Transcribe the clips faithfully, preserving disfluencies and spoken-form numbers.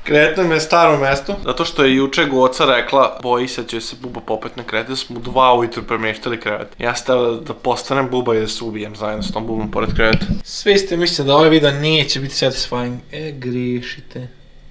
Kretnem je staro mesto. Zato što je juče Goca rekla, boji se će se Buba popet na krevet, da smo u dva ujutru premještali krevet. Ja sam teo da postanem Buba i da se ubijem zajedno s tom Bubom pored kreveta. Svi ste mislili da ovaj video neće biti satisfying. E, griješite.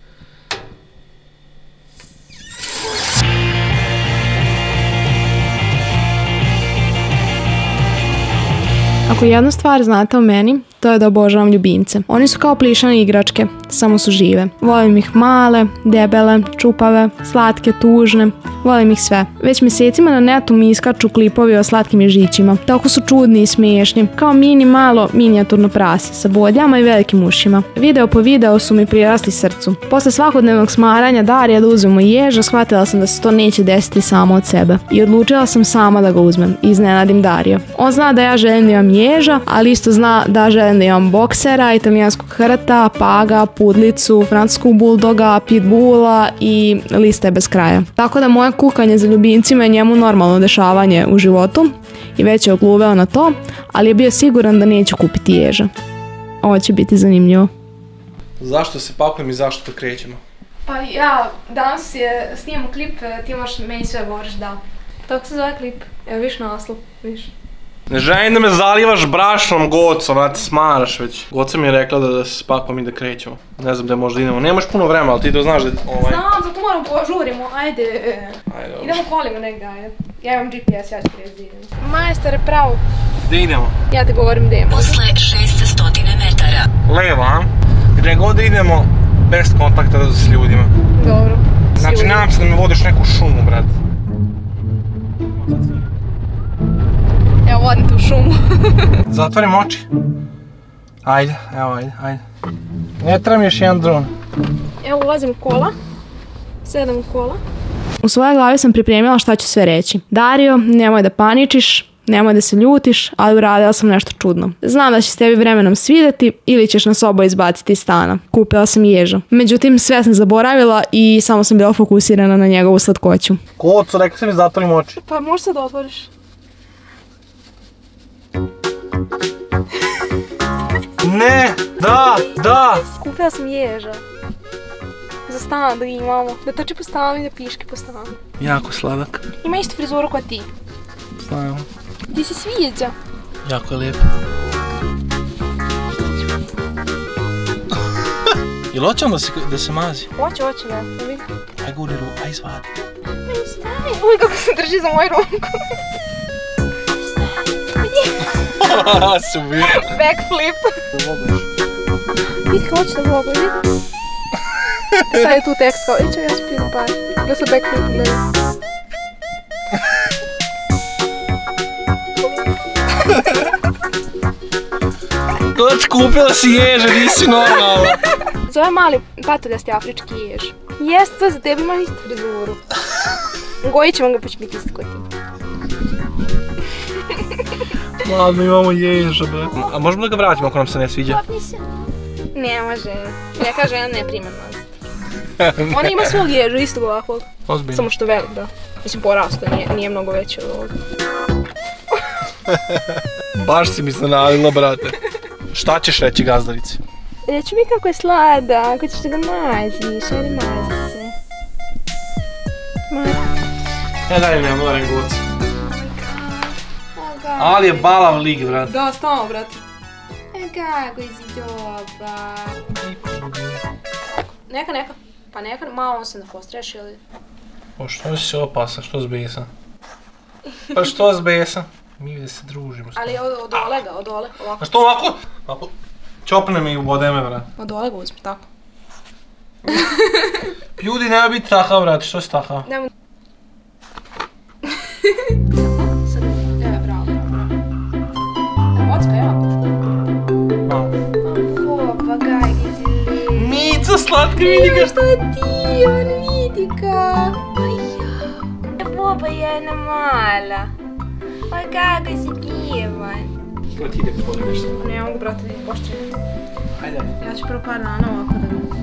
Ako jednu stvar znate o meni, to je da obožavam ljubimce. Oni su kao plišane igračke, samo su žive. Volim ih male, debele, čupave, slatke, tužne. Volim ih sve. Već mjesecima na netu mi iskaču klipovi o slatkim ježićima. Tako su čudni i smiješni, kao mini malo minijaturno prase sa bodljama i velikim ušima. Video po video su mi prirasli srcu. Posle svakodnevnog smaranja Darija da uzmemo ježa, shvatila sam da se to neće desiti samo od sebe. I odlučila sam sama da ga uzmem i iznenadim Darija. On zna da ja želim da imam ježa, ali isto zna da želim da imam boksera, italijanskog hrta, paga, pudlicu, francuskog buldoga, pitbulla i lista je bez kraja. Tako da moje kukanje za ljubimcima je njemu normalno dešavanje u životu i već je ogluveo na to, ali je bio siguran da neće kupiti ježa. Ovo će biti zanimljivo. Zašto se pakujem i zašto to krećemo? Pa ja, danas je snimamo klip, ti možeš meni sve govoriš da. Tako se zove klip, evo viš naslov, viš. Ne želim da me zalivaš brašnom, Goco, da ti smaraš već. Goca mi je rekla da, da se spakujem i da krećemo. Ne znam da možda idemo, nemaš puno vremena, ali ti to znaš da... Ovaj... Znam, zato moramo požurimo, ajde. Ajde, idemo kolima negdje, ajde. Ja imam G P S, ja ću prije da idem. Majstore, pravo. Gdje idemo? Ja te govorim gdje idemo. Posle šeststo metara. Levo, a? Gdje god idemo, bez kontakta s ljudima. Dobro. Znači, nadam se da me vodiš neku šumu, brat. Evo, vodim tu šumu. Zatvorim oči. Ajde, evo, ajde, ajde. Ne treba mi još jedan dron. Evo, ulazim u kola. Sedam u kola. U svojoj glavi sam pripremila šta ću sve reći. Dario, nemoj da paničiš, nemoj da se ljutiš, ali uradila sam nešto čudno. Znam da će se tebi vremenom svidjeti ili ćeš nas oboje izbaciti iz stana. Kupila sam ježa. Međutim, sve sam zaboravila i samo sam bila fokusirana na njegovu slatkoću. Koco, rekao sam mi zatvorim oči. Pa možeš sad otvoriš. Ne, da, da. Kupila sam ježa. Za stan da imamo. Da trči po stanu i da piške po stanu. Jako sladak. Ima istu frizuru kao ti. Znam. Ti se sviđa. Jako je lijep. Jel hoće on da se, da se mazi? Hoće, hoće, ne. Aj guri ruku, aj izvadi. Aj stavi. Uj, kako se drži za moju ruku. Super. Backflip. Vidi kako hoće da vogu, vidi. Sad je tu tekst kao, i čekaj, ja ću pijem par. Da se backflip gledaju. Koč, kupila si ježe, nisi normalna. Zove mali patuljasti afrički jež. Jeste, to za tebi ima istu frizuru. Gojit ćemo ga pa će biti isto kod ti. Ladno, imamo ježa, bre. A možemo da ga vratimo ako nam se ne sviđa? Popni se. Ne može. Neka žena neprimjernost. Ona ima svog ježa, istog ovakvog. Ozbiljno. Samo što velik, da. Mislim, porastao, nije, nije mnogo veći od ovoga. Baš si mi zanadila, brate. Šta ćeš reći gazdarici? Reći mi kako je sladak, ako ćeš da ga maziš, ajde mazi se. Mazi. Ja daj mi, ja moram Gocu. Ali je balav lig, brat. Da, stano, brat. E, kako si dobar. Neka, neka. Pa neka, malo se ne postreši, ali... O, što si opasan, što zbesan? Pa što zbesan? Mi da se družimo. Ali od, od ole ga, od ole, ovako. A što ovako? Ovako. Čopne mi u bodeme, brat. Od ole ga uzmi, tako. Ljudi, nema biti takav, brat, što si takav? Nemo... Sad, e, bravo, bravo, bravo. Bocka, jako. Malo. O, pa gajke si li. Mico, slatka, vidi ga. Što je ti, on vidi ga. Pa ja. Boba je jedna mala. Pa kako si divan. Ko ti ide gospodin nešto? Ne mogu, brate, da pošće. Hajde. Ja ću prvo par dana ovako da ga...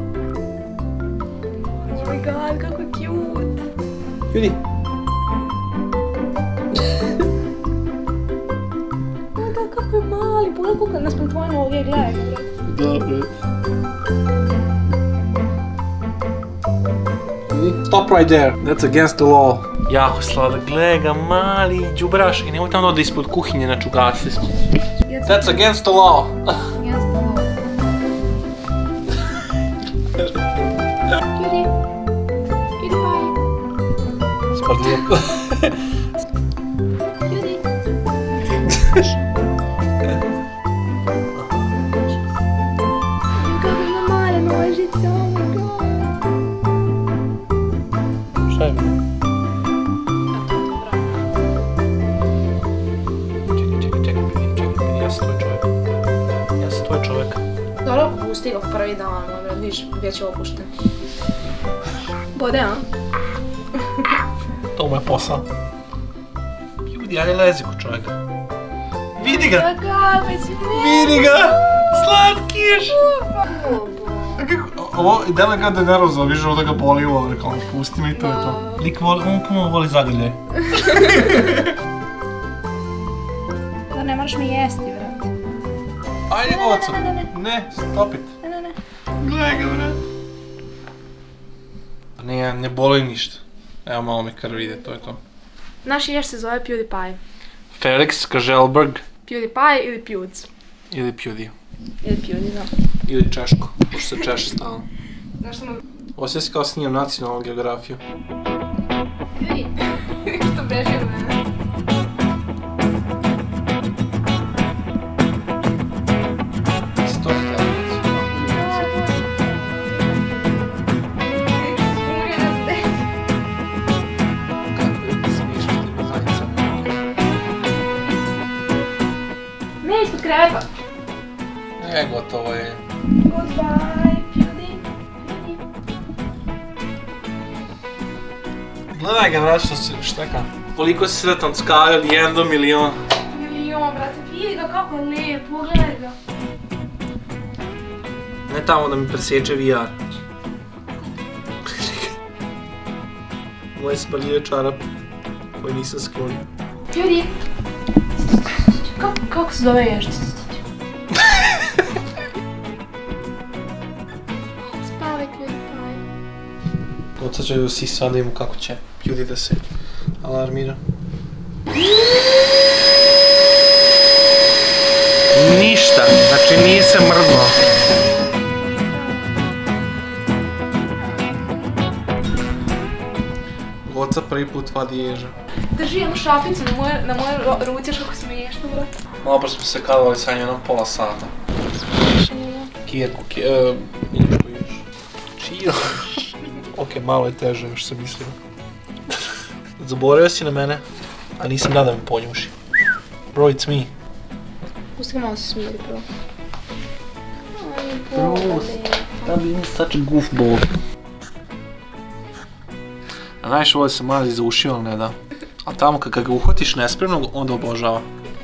Oh my god, kako cute. Ljudi. Da, da, kako je mali. Pogledaj koliko naspram tvoje noge, gledaj ga, brate. Da, brate. vidi. Stop right there. That's against the law. Jako sladak, gle ga, mali đubraš i nemoj tamo da ispod kuhinje na čugasi. That's against the law. Spadlijeko. Šta je? Čekaj, čekaj, čekaj, čekaj, ja sam tvoj čovjek. Ja sam tvoj čovjek. Dobro, pusti ga prvi dan, ono, vidiš, već je opušten. Bode, a? To mu je posao. Ljudi, ajde lezi kod čovjeka. Vidi ga! Kako si Vidi ga! Slatkiš! Ovo, dele ga da je nervozno, vidiš da ga boli ovo, rekao, pusti mi, to je to. Lik voli, on puno voli zagrljaj. Da ne moraš mi jesti, vrat. Ajde, oco. Ne, stop it. Ne, ne, ne. Gledaj ga, vrat. Ne, ne boli ništa. Evo, malo mi krv ide, to je to. Naš ješ se zove PewDiePie. Felix Kaželberg. PewDiePie ili Pewds. Ili Pewdie. Ili Pewdie, da. Ili Češko, pošto se češe stalno. Znaš što mu... Osjeća se kao snimam nacionalnu geografiju. Pewdie. Što beži od mene. Ne, ispod kreva. E, gotovo je. Goodbye, Pewdie. Gledaj ga, vrat, što se šteka. Koliko si sretan skalja, jedan do milion. Milion, brate, vidi ga kako je lijep, pogledaj ga. Ne tamo da mi presječe V R. Moje spaljive čarape, koje nisam sklonio. Pewdie. Kako, kako se zove ješ? Spavaj, PewDiePie. Oca će da si sada imu kako će Pewdie da se alarmira. Ništa, znači nije se mrdnuo. Oca prvi put vadi ježa. Drži jednu šapicu na moje, na moje ruce, što smiješno, bro. Malo pre smo se kadali sa njom pola sata. Kirku, ki... eee... Niško još. Čio. Okej, malo je teže, još sam mislio. Zaboravio si na mene, a nisam da da me ponjuši. Bro, it's me. Pusti ga malo se smiri, bro. Aj, Bro, stop being such a goofball. A najviše voli se mazi za uši, ali ne da. A tamo kad ga uhvatiš nespremnog, onda obožava.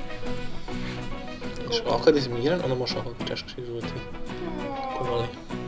Znači, ovako kad je izmiran, onda možeš ovako češkaš izvoti. Kako voli.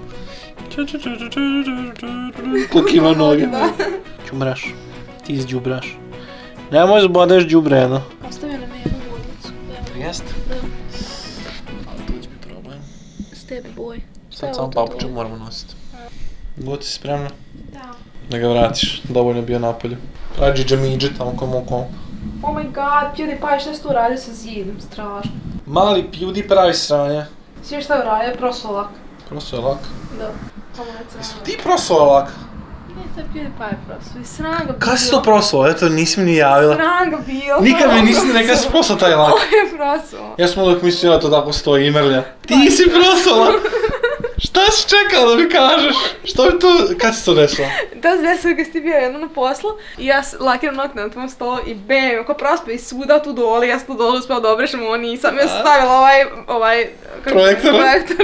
Koliko ima noge. Đubraš. Ti izđubraš. Nemoj zbodeš đubreno. Ostavio nam jednu vodnicu. Jest? Ali to će biti problem. S tebe, boj. Sad samo papuče moramo nositi. God si spremna? Da. Da ga vratiš, dovoljno je bio napolju. Rađi džamidže tamo kom okom. Oh my god, PewDiePie, šta si tu uradio sa zidom? Strašno. Mali Pewdie pravi sranje. Svi šta je uradio? Prosto lak. Prosto je lak. Da. Samo ne crano. Jesi ti prosto lak? Ne, to je PewDiePie prosto. I sram ga bilo. Kada si to prosto? Eto, nisi mi ni javila. Sram ga bilo. Nikad mi nisi rekla si prosto taj lak. Ovo je prosto. Ja sam uvijek mislio da to tako stoji i mrlja. Ti si prosto lak. Šta si čekala da mi kažeš? Što bi to, kad si to desilo? To se desilo kad si ti bio jedno na poslu i ja lakiram nokte na tvom stolu i bam, ako prospe i svuda tu dole, ja sam tu dole uspela da obrišem, ovo nisam, ja sam stavila ovaj, ovaj... Projektor? Projektor,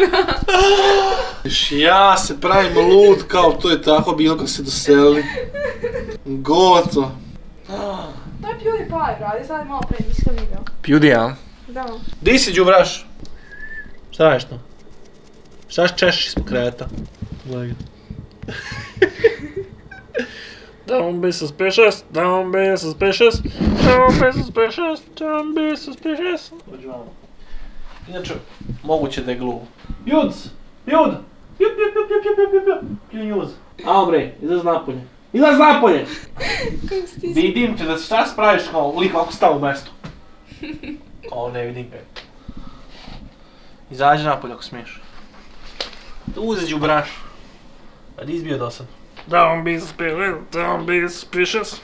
Ja se pravim lud kao to je tako bilo kad se doselili. Gotovo. To je PewDiePie, bradi, sad je malo pre nisam video. Pewdie, a? Da. Di si, đubraš? Šta radiš to? Šta češeš ispod kreveta? Gledaj ga. Don't be suspicious, don't be suspicious, don't be suspicious, don't be suspicious. Dođi vamo. Inače, moguće da je gluvo. Juds! Jud! Jup, jup, jup, jup, jup, jup, jup, jup, juz. Amo bre, izlaz napolje. Izlaz napolje! Vidim te da šta spraviš kao lik ako stav u mestu. O, ne vidim ga. Izađi napolje ako smiješ. Uzeđi u branšu. A di izbio dosad? Don't be spirit, don't be suspicious.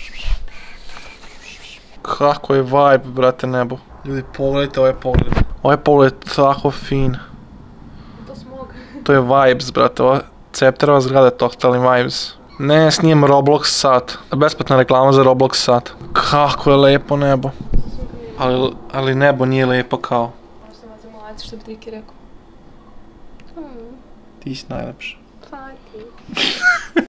Kako je vibe, brate, nebo. Ljudi, pogledajte ovaj pogled. Ovaj pogled je tako fin. To smog. To je vibes, brate, ova Cepterova zgrada je totalni vibes. Ne, snijem Roblox sat. Besplatna reklama za Roblox sat. Kako je lepo nebo. Ali, ali nebo nije lepo kao. Možda vas zamolati što bi Triki rekao. Ti si najlepša. Pa ti.